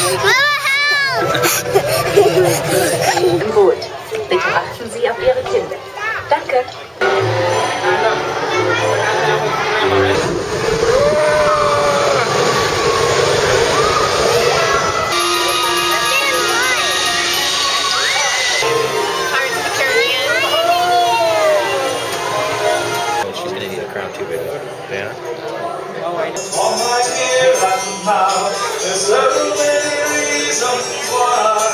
Im Boot. Bitte achten Sie auf Ihre Kinder. Danke. She's gonna need a crown too, baby. Yeah. Oh, I know. All my here and now, there's so many reasons why.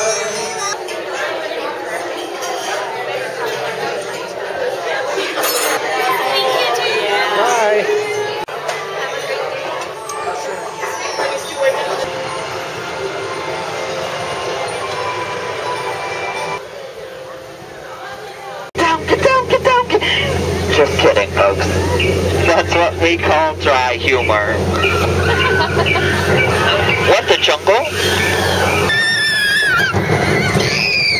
Just kidding, folks. That's what we call dry humor. What, the jungle?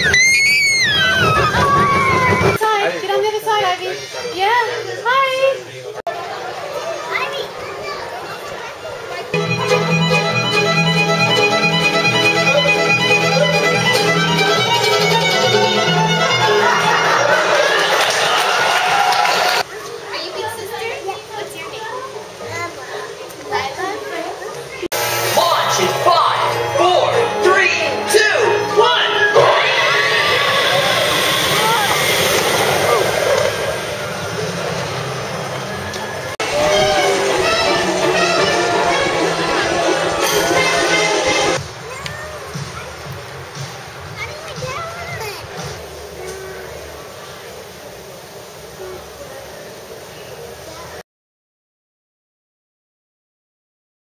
Get on the other side, Ivy. Yeah. Hi.